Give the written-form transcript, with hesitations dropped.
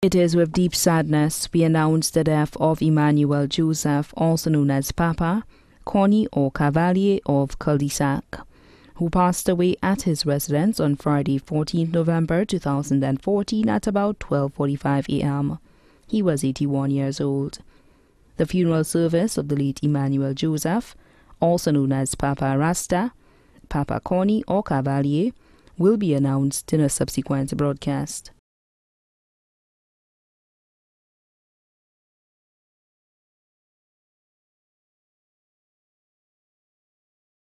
It is with deep sadness we announce the death of Emmanuel Joseph, also known as Papa, Connie or Cavalier of Cul-de-Sac, who passed away at his residence on Friday, 14 November 2014 at about 12:45 a.m. He was 81 years old. The funeral service of the late Emmanuel Joseph, also known as Papa Rasta, Papa Connie or Cavalier, will be announced in a subsequent broadcast.